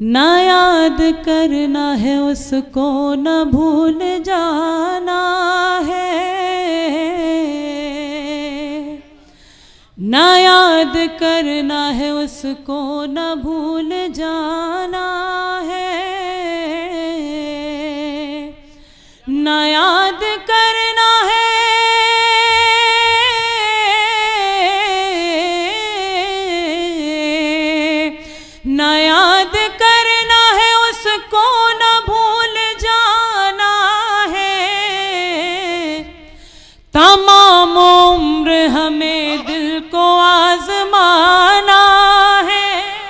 ना याद करना है उसको न भूल जाना है, ना याद करना है उसको न भूल जाना है, ना याद करना है, ना याद करना है उसको न भूल जाना है। तमाम उम्र हमें दिल को आजमाना है,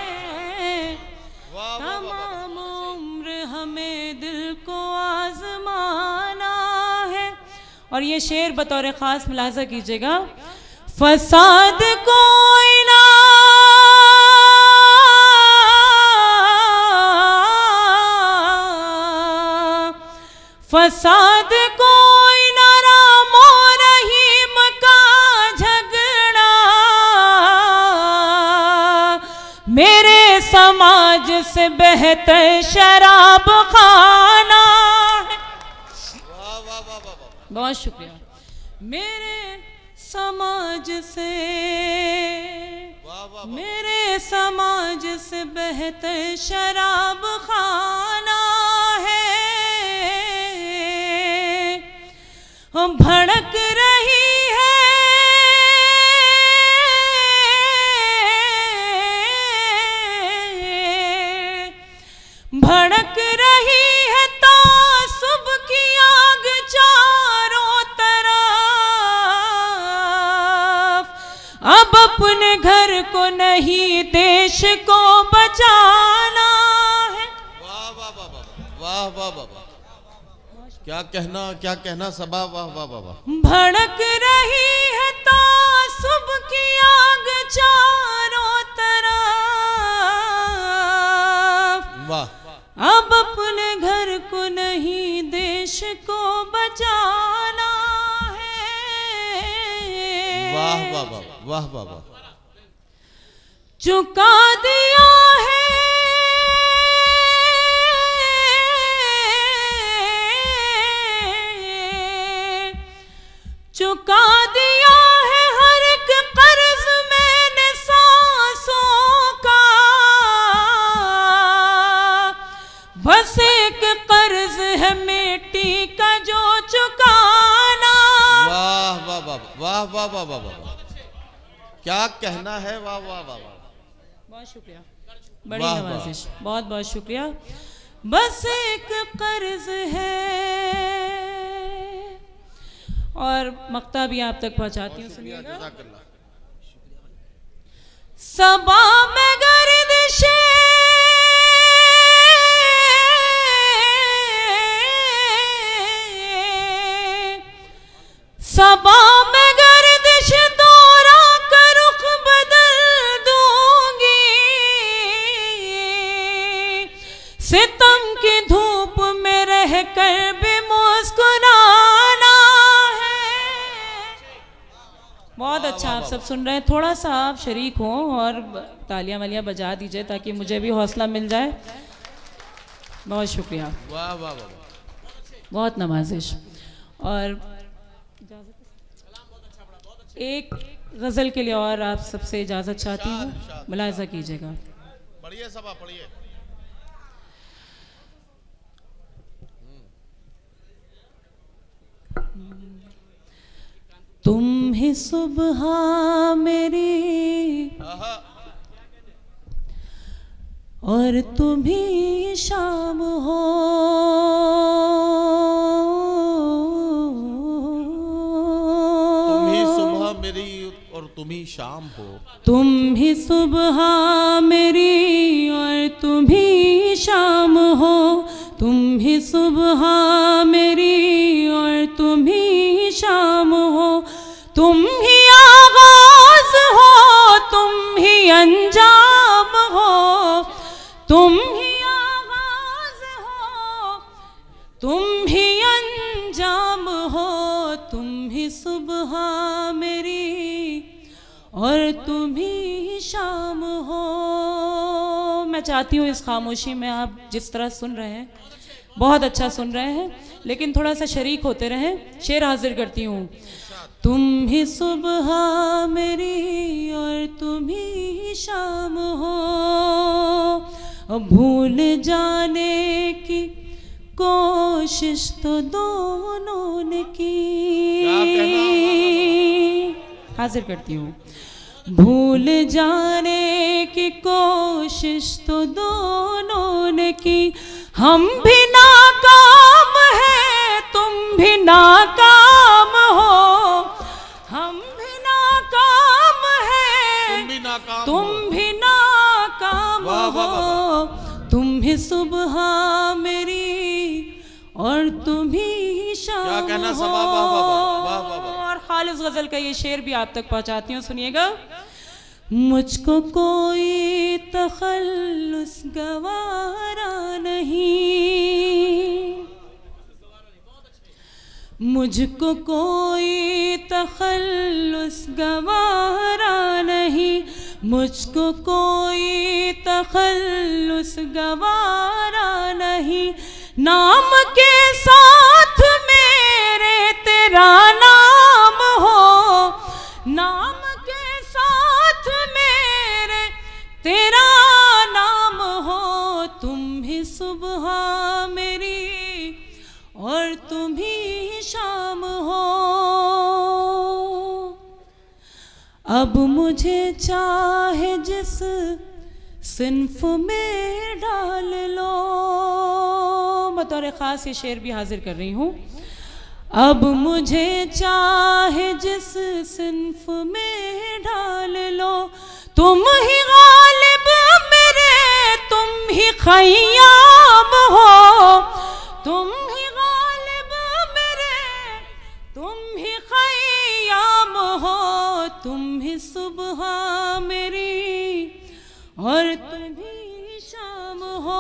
तमाम उम्र हमें दिल को आजमाना है। और ये शेर बतौर ख़ास मुलाज़ा कीजिएगा। फसाद कोई ना फसाद कोई ना राम और रहीम का झगड़ा, मेरे समाज से बेहतर शराब खाना है। वाह वाह वाह वाह, बहुत शुक्रिया। मेरे समाज से, मेरे समाज से बेहतर शराब खाना है। भड़क रही है, भड़क रही है तासुब की आग चारों तरफ। अब अपने घर को नहीं देश को बचाना है। वाह वाह वाह वाह वाह वाह वाह, क्या कहना सबा, वाह वाह वाह वाह। भड़क रही है तासुब की आग चारों तरफ। वाह, अब अपने घर को नहीं देश को बचाना है। वाह वाह वाह वाह वाह वाह। चुका दिया है, चुका दिया है हर एक कर्ज मैंने सांसों का। बस एक कर्ज है मिट्टी का जो चुकाना। वाह वाह वाह वाह वाह वाह वाह वाह, क्या कहना है, वाह वाह वाह वाह। बहुत शुक्रिया, बड़ी नवाजिश, बहुत बहुत शुक्रिया। बस एक कर्ज है। और मक्ता भी आप तक पहुंचाती हूँ, सुनिएगा। सबा में गर्दिशे सबा में गर्दिश दौरा का रुख बदल दूंगी। सितम की धूप में रह कर भी मुस्कुराना है। बहुत अच्छा, आप सब सुन रहे हैं। थोड़ा सा आप शरीक हों और तालियां वालियां बजा दीजिए ताकि मुझे भी हौसला मिल जाए। बहुत शुक्रिया, वाह वाह वाह, बहुत नवाजिश। और एक गज़ल के लिए और आप सबसे इजाज़त चाहती हूँ, मुलाहिज़ा कीजिएगा। पढ़िए सबा, पढ़िए। तुम ही सुबह मेरी और तुम ही शाम हो। तुम ही सुबह मेरी और तुम ही शाम हो। तुम ही सुबह मेरी और तुम ही शाम हो। तुम ही सुबह मेरी और तुम ही शाम हो। तुम ही आगाज हो, तुम ही अंजाम हो। तुम ही आगाज हो, तुम ही अंजाम हो। तुम ही सुबह मेरी और तुम ही शाम हो। मैं चाहती हूँ इस खामोशी में आप जिस तरह सुन रहे हैं बहुत अच्छा सुन रहे हैं, लेकिन थोड़ा सा शरीक होते रहें। शेर हाजिर करती हूँ। तुम ही सुबह मेरी और तुम ही शाम हो, भूल जाने की कोशिश तो दोनों ने की। हाजिर करती हूँ। भूल जाने की कोशिश तो दोनों ने की, हम भी नाकाम हैं तुम भी नाकाम हो, हम भी नाकाम हैं तुम भी नाकाम हो, तुम ही सुबह मेरी और तुम ही शाम क्या कहना हो। सबा, वाह वाह वाह वाह वाह। और खालिस गजल का ये शेर भी आप तक पहुंचाती हूँ, सुनिएगा। मुझको कोई तखल्लुस गवारा नहीं, मुझको कोई तखल्लुस गवारा नहीं, मुझको कोई तखल्लुस गवारा नहीं, नाम के साथ मेरे तेरा नाम हो, नाम के साथ मेरे तेरा नाम हो, तुम ही सुबह मेरी और तुम ही शाम हो। अब मुझे चाहे जिस सिन्फ में डाल लो, बतौर ख़ास ये शेर भी हाजिर कर रही हूँ। अब मुझे चाहे जिस सिन्फ में डाल लो, तुम ही गालिब मेरे तुम ही खय्याम हो, तुम ही गालिब मेरे तुम ही खय्याम हो, तुम ही सुबह मेरी और तुम ही शाम हो।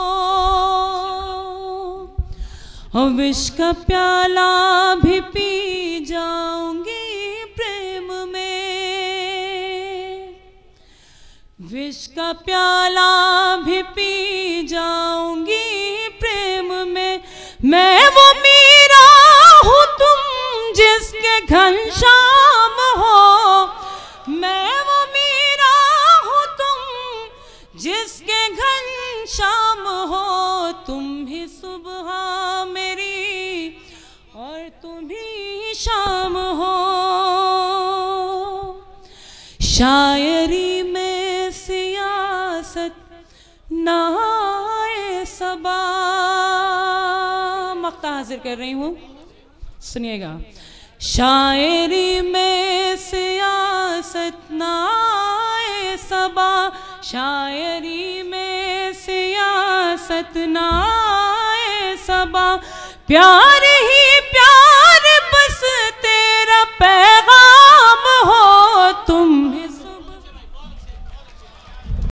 और विष का प्याला भी पी जाऊंगी प्रेम में, विष का प्याला भी पी जाऊंगी प्रेम में, मैं वो मीरा हूँ तुम जिसके घनश्याम हो, मैं वो मीरा हूँ तुम जिसके घनश्याम हो, तुम ही सुबह मेरी और तुम ही शाम हो। शायरी में सियासत नहाए सबा, मक्ता हाजिर कर रही हूँ, सुनिएगा। शायरी में सियासत नहाए सबा, शायरी में सियासत नहाए सबा, प्यार